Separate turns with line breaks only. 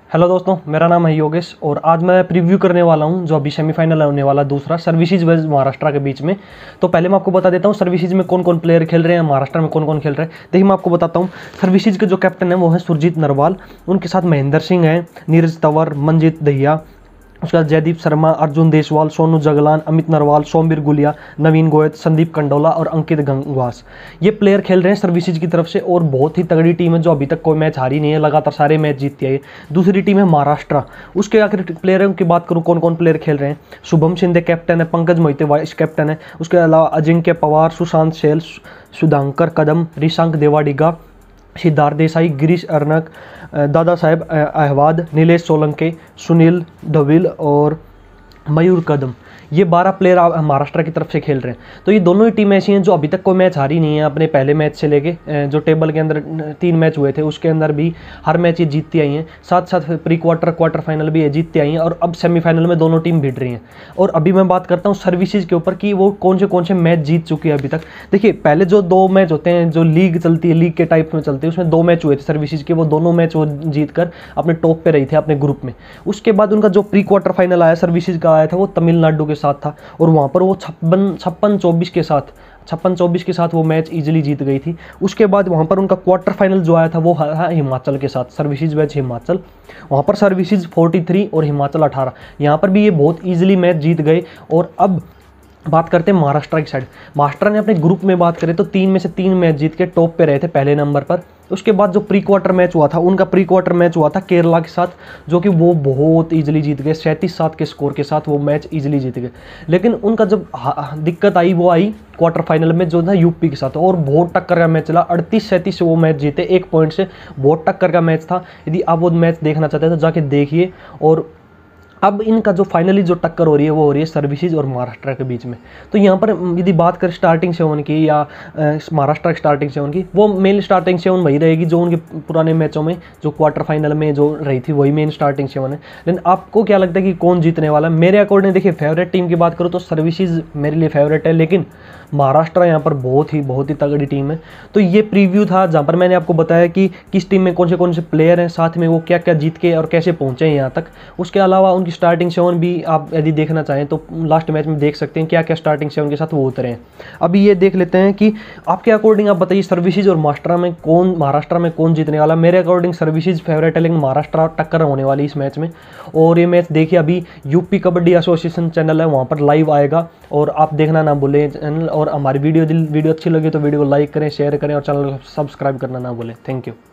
Hello दोस्तों, मेरा नाम है योगेश और आज मैं प्रीव्यू करने वाला हूं जो अभी सेमीफाइनल होने वाला दूसरा सर्विसेज वर्सेस महाराष्ट्र के बीच में। तो पहले मैं आपको बता देता हूं सर्विसेज में कौन कौन प्लेयर खेल रहे हैं, महाराष्ट्र में कौन कौन खेल रहे हैं। देखिए मैं आपको बताता हूं, सर्विसेज के जो कैप्टन है वो है सुरजीत नरवाल, उनके साथ महेंद्र सिंह है, नीरज तंवर, मनजीत दहिया, उसके बाद जयदीप शर्मा, अर्जुन देशवाल, सोनू जगलान, अमित नरवाल, सोमवीर गुलिया, नवीन गोयत, संदीप कंडोला और अंकित गंगवास। ये प्लेयर खेल रहे हैं सर्विसेज की तरफ से और बहुत ही तगड़ी टीम है जो अभी तक कोई मैच हारी नहीं है, लगातार सारे मैच जीतती है। दूसरी टीम है महाराष्ट्र, उसके आखिर प्लेयर की बात करूँ कौन कौन प्लेयर खेल रहे हैं। शुभम शिंदे कैप्टन है, पंकज मोहिते वाइस कैप्टन है, उसके अलावा अजिंक्य पवार, सुशांत शेल, सुधांकर कदम, रिशांक देवाडिगा, सिद्धार्थ देसाई, गिरीश अर्नक, दादा साहेब अहवाद, नीलेश सोलंके, सुनील धविल और मयूर कदम। ये 12 प्लेयर महाराष्ट्र की तरफ से खेल रहे हैं। तो ये दोनों ही टीम ऐसी हैं जो अभी तक कोई मैच हारी नहीं है। अपने पहले मैच से लेके जो टेबल के अंदर 3 मैच हुए थे उसके अंदर भी हर मैच ये जीतती आई हैं, साथ साथ प्री क्वार्टर फाइनल भी ये जीतती आई हैं और अब सेमीफाइनल में दोनों टीम भिड़ रही हैं। और अभी मैं बात करता हूँ सर्विसेज के ऊपर कि वो कौन से मैच जीत चुकी है अभी तक। देखिए पहले जो 2 मैच होते हैं जो लीग चलती है, लीग के टाइप में चलती है, उसमें 2 मैच हुए थे सर्विसेज के, वो दोनों मैच वो जीत कर अपने टॉप पे रही थे अपने ग्रुप में। उसके बाद उनका जो प्री क्वार्टर फाइनल आया सर्विसेज का आया था वो तमिलनाडु के साथ था और वहाँ पर वो 56-24 के साथ वो मैच इजीली जीत गई थी। उसके बाद वहाँ पर उनका क्वार्टर फाइनल जो आया था वो हिमाचल के साथ, सर्विसेज मैच हिमाचल, वहाँ पर सर्विसेज 43 और हिमाचल 18, यहाँ पर भी ये बहुत इजीली मैच जीत गए। और अब बात करते हैं महाराष्ट्र की साइड। महाराष्ट्र ने अपने ग्रुप में बात करें तो 3 में से 3 मैच जीत के टॉप पे रहे थे पहले नंबर पर। उसके बाद जो प्री क्वार्टर मैच हुआ था, उनका प्री क्वार्टर मैच हुआ था केरला के साथ, जो कि वो बहुत इजीली जीत गए, 37-7 के स्कोर के साथ वो मैच इजीली जीत गए। लेकिन उनका जब दिक्कत आई वो आई क्वार्टर फाइनल में जो था यूपी के साथ, और बहुत टक्कर का मैच चला, 38-37 से वो मैच जीते, 1 पॉइंट से। बहुत टक्कर का मैच था। यदि आप वो मैच देखना चाहते हैं तो जाके देखिए। और अब इनका जो फाइनली जो टक्कर हो रही है वो हो रही है सर्विसेज और महाराष्ट्र के बीच में। तो यहाँ पर यदि बात करें स्टार्टिंग 7 की या महाराष्ट्र की स्टार्टिंग 7 की, वो मेन स्टार्टिंग 7 वही रहेगी जो उनके पुराने मैचों में जो क्वार्टर फाइनल में जो रही थी वही मेन स्टार्टिंग 7 है। लेकिन आपको क्या लगता है कि कौन जीतने वाला है? मेरे अकॉर्डिंग देखिए फेवरेट टीम की बात करूँ तो सर्विसेज मेरे लिए फेवरेट है, लेकिन महाराष्ट्र यहाँ पर बहुत ही तगड़ी टीम है। तो ये प्रीव्यू था जहाँ पर मैंने आपको बताया कि किस टीम में कौन से प्लेयर हैं, साथ में वो क्या क्या जीत के और कैसे पहुँचे हैं यहाँ तक। उसके अलावा उनकी स्टार्टिंग 7 भी आप यदि देखना चाहें तो लास्ट मैच में देख सकते हैं क्या क्या स्टार्टिंग 7 के साथ वो उतरे हैं। अभी ये देख लेते हैं कि आपके अकॉर्डिंग आप बताइए सर्विसेज और महाराष्ट्र में कौन जीतने वाला। मेरे अकॉर्डिंग सर्विसेज फेवरेट है, लेकिन महाराष्ट्र टक्कर होने वाली इस मैच में। और ये मैच देखिए अभी यूपी कबड्डी एसोसिएशन चैनल है वहाँ पर लाइव आएगा और आप देखना ना भूलें चैनल। और हमारी वीडियो अच्छी लगी तो वीडियो को लाइक करें, शेयर करें और चैनल को सब्सक्राइब करना ना भूलें। Thank you.